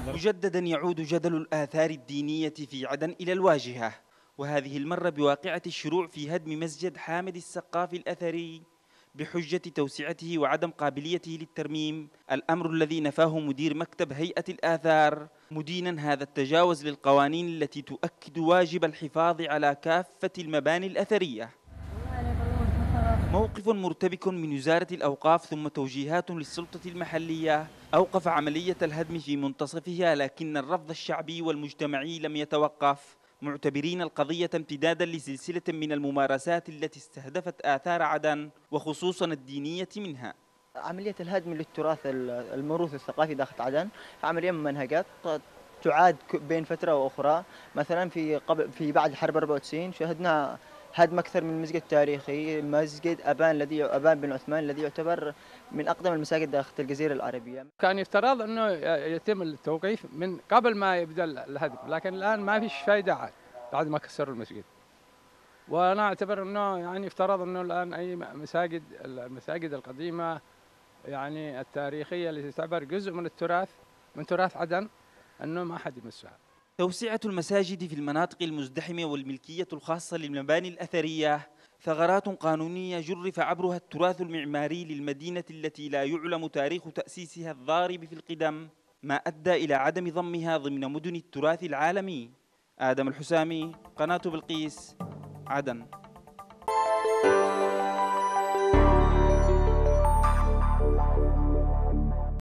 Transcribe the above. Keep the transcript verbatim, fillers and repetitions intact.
مجددا يعود جدل الآثار الدينية في عدن إلى الواجهة، وهذه المرة بواقعة الشروع في هدم مسجد حامد السقاف الأثري بحجة توسعته وعدم قابليته للترميم، الأمر الذي نفاه مدير مكتب هيئة الآثار مدينا هذا التجاوز للقوانين التي تؤكد واجب الحفاظ على كافة المباني الأثرية. موقف مرتبك من وزارة الأوقاف ثم توجيهات للسلطة المحلية أوقف عملية الهدم في منتصفها، لكن الرفض الشعبي والمجتمعي لم يتوقف، معتبرين القضية امتدادا لسلسلة من الممارسات التي استهدفت آثار عدن وخصوصا الدينية منها. عملية الهدم للتراث الموروث الثقافي داخل عدن عملية ممنهجات تعاد بين فترة وأخرى. مثلا في قبل في بعد حرب أربعة وتسعين شاهدنا هدم أكثر من مسجد تاريخي، مسجد أبان الذي أبان بن عثمان الذي يعتبر من أقدم المساجد داخل الجزيرة العربية. كان يفترض أنه يتم التوقيف من قبل ما يبدأ الهدم، لكن الآن ما فيش فايدة عاد بعد ما كسروا المسجد. وأنا أعتبر أنه يعني يفترض أنه الآن أي مساجد المساجد القديمة يعني التاريخية التي تعتبر جزء من التراث من تراث عدن أنه ما حد يمسها. توسعة المساجد في المناطق المزدحمة والملكية الخاصة للمباني الأثرية ثغرات قانونية جرف عبرها التراث المعماري للمدينة التي لا يعلم تاريخ تأسيسها الضارب في القدم، ما أدى إلى عدم ضمها ضمن مدن التراث العالمي. آدم الحسامي، قناة بلقيس، عدن.